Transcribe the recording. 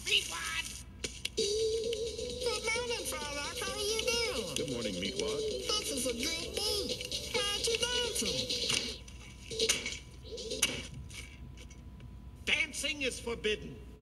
Meatwad! Good morning, Farlock. How are you doing? Good morning, Meatwad. This is a good beat. Why aren't you dancing? Dancing is forbidden.